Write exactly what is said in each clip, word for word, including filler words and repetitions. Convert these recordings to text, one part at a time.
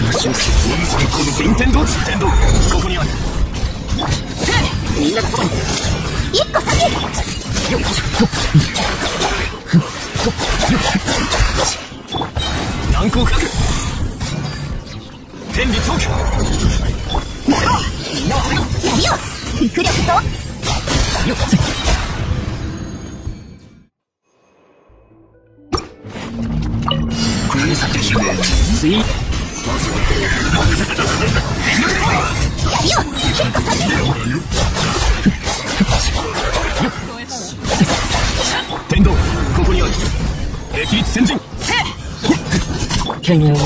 の修正。新天道地天道、ここにある。みんなのそばに一個先。難攻不落。天理長期。みんなはやりよ。肉力と国作スイーやりよ。一個先。天道、ここにある。霹靂先陣。剣を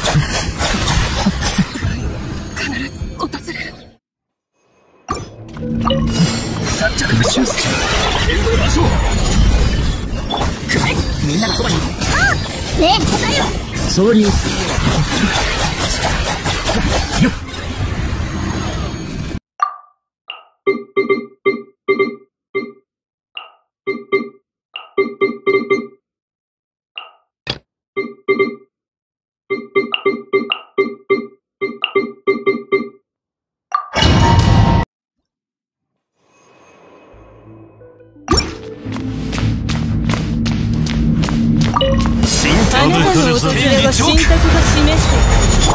必ず訪れる。三着無修正。天道場所。みんなのそばに。ああ、ねえ答えよ。総流。よっ。 あなたの訪れは神格が示している。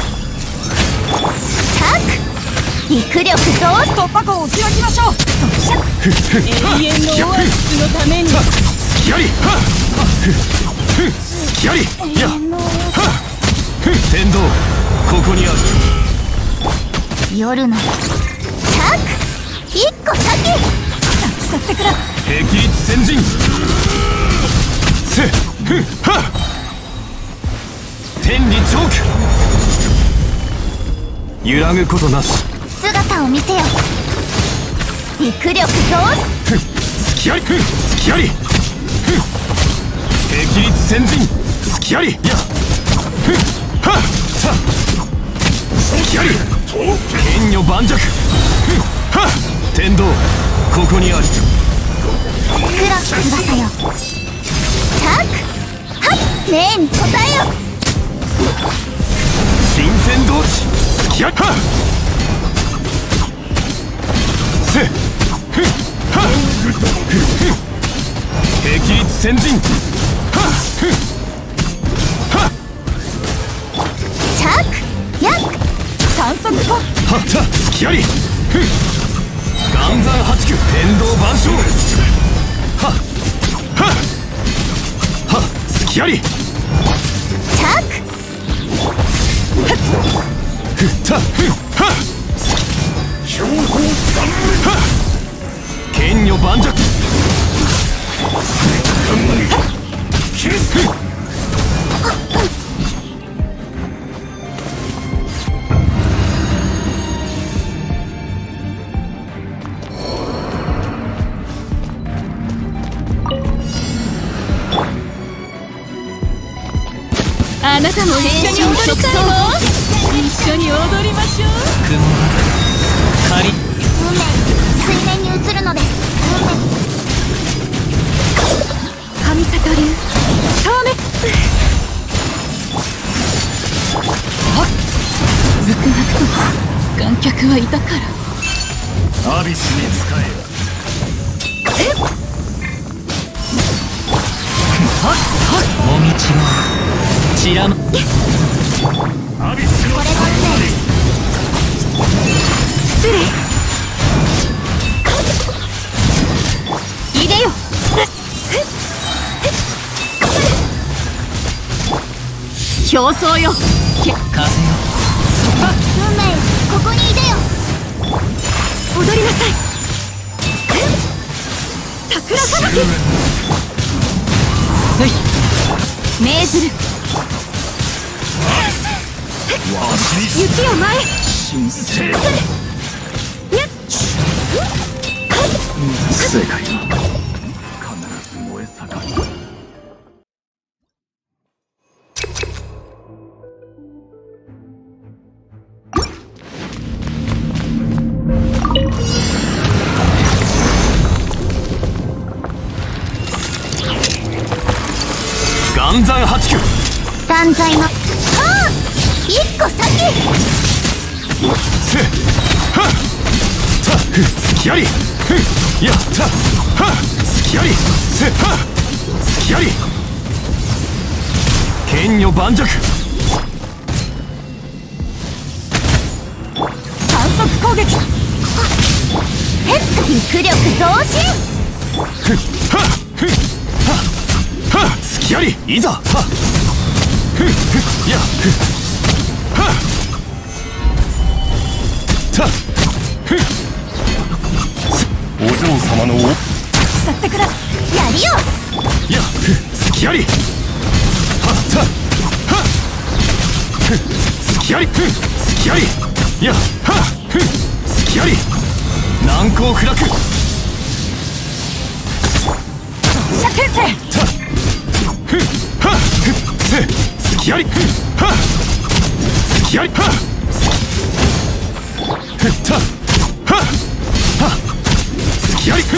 肉力と突破口を打ち分けましょう。 永遠のオアシスのために。 隙あり。隙あり。いや天道、ここにある。 夜のタク一個先。競ってくる。 霹靂先陣。せふっは天理チョーク。揺らぐことなし。 姿を見せよ。肉力と隙あり。隙あり。霹靂先陣。隙あり。いやはっ隙あり。剣女盤石。はっ天道、ここにある。 黒き翼よ。タクはっねえに答えよ。 新天道地。隙あり。はっせっふっはっ霹靂先陣。はっふっはっチャクヤック三足歩。 はった隙あり。ふっ岩山八九天道万象。はっはっはっ隙あり。 チャクふったふっはっ標高三面。はっ剣女盤石。キリスク。 あなたも一緒に踊りたいの？一緒に踊りましょう。 雲が仮。 運命水面に映るのです。 神里流消滅。はっずくなくと観客はいたから。 アビスに使え。 えっはっはっもみちがちらま。アビスのこれが運命です。 失礼。いでよ。競争よ。け風よ。 運命ここにいでよ。 踊りなさい。桜さばき。せい命ずる。雪を前へ。 神聖。 にゃっ世界は必ず燃え盛る。岩山八九。 断罪のは一個先。 せはったふ隙ありふやったは隙ありせは隙あり剣女盤石反則攻撃。へっ肉力増進。 ふはふはは隙ありいざはふふやふはたふお嬢様のお去ってください。やりよ。 やふ隙ありはったはふ隙ありふ隙ありやはふ隙あり難攻不落射形成。 たふはふせ隙ありふは隙ありはふったはは隙ありふ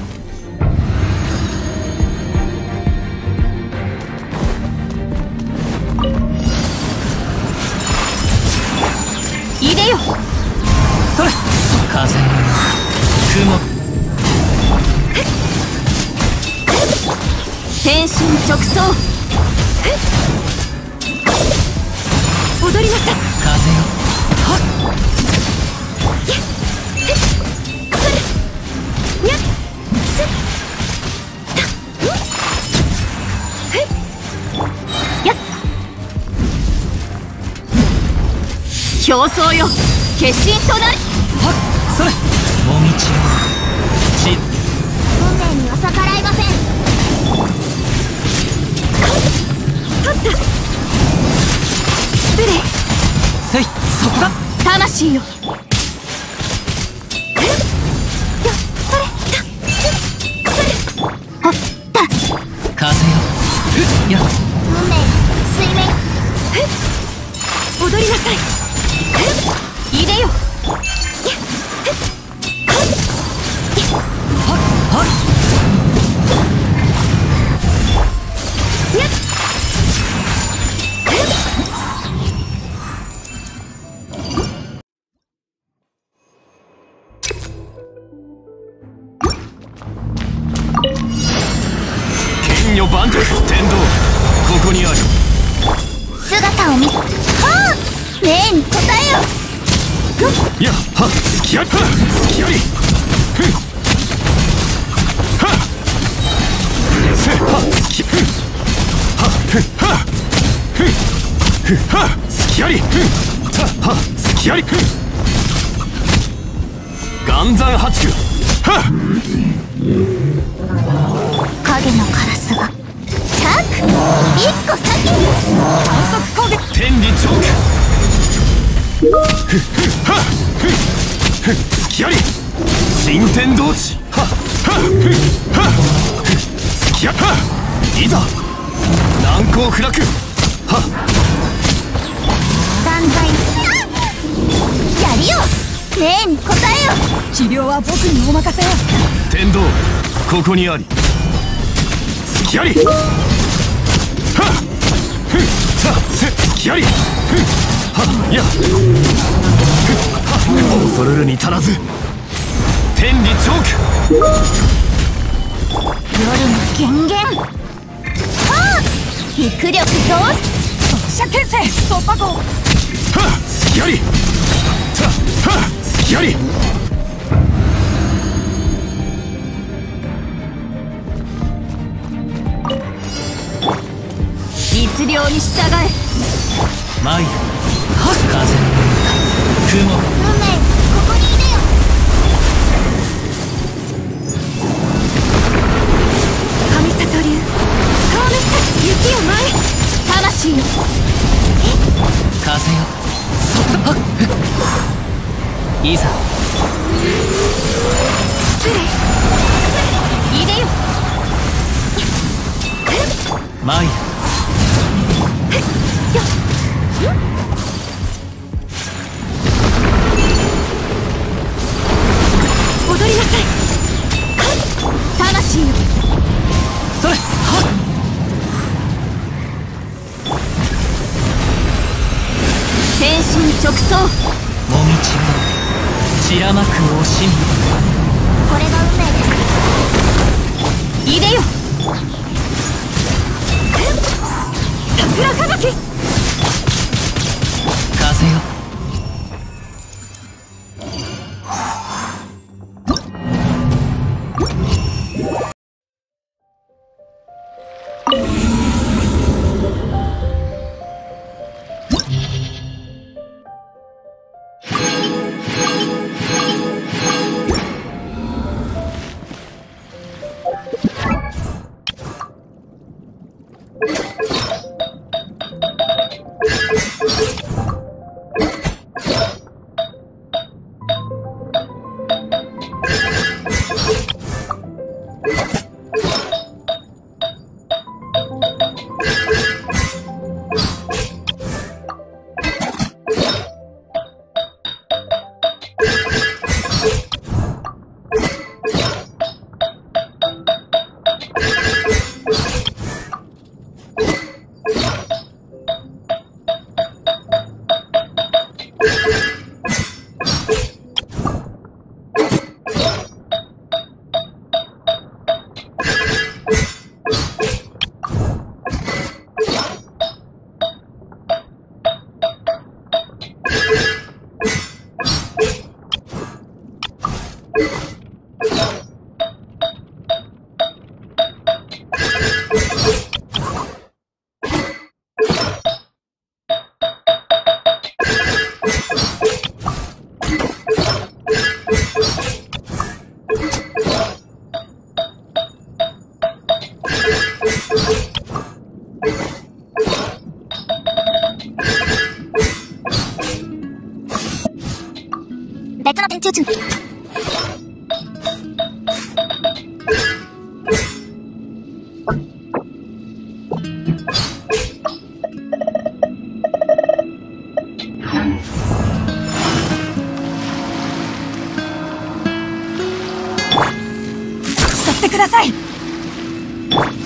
入れよ。 それ風の雲天心直送。踊りなさい。 風よ競争よ決心となり。 はっそれもみちよち運命には逆らいません。 失礼。 せいそこだ魂よ。 風よふっや運命水面。 踊りなさい。入れよ。 はっはっ剣女盤石天道ここにある姿を見せ。はあねえに答えよ。 やは隙ありは隙ありふんはせは隙ふんはふはふふは隙ありふんたは隙ありふん岩山八九は影のカラスが。チャック一個先。 反則攻撃。 天理チョークふふはふふ隙あり新天道地ははふはふ隙ありはいざ難攻不落は断罪。やりよ。ねえに答えよ。 治療は僕にお任せを。 天道ここにあり隙ありはふさせ隙ありふはやふは恐るるに足らず天理チョーク夜の権限。はあ肉力増射形成突破口。 は隙ありたは隙あり律令に従え。 舞はっ風の雲運命ここにいでよ。 神里流顔めった雪を舞え。魂よ。 風よそこだはっいざ失礼。入れよ。 舞踊りなさい。魂よ。 それはっ走。 もみちが散らまく惜しみ。 これが運命です。 いでよ。桜吹雪。 風よ。 別の天中中。 去ってください。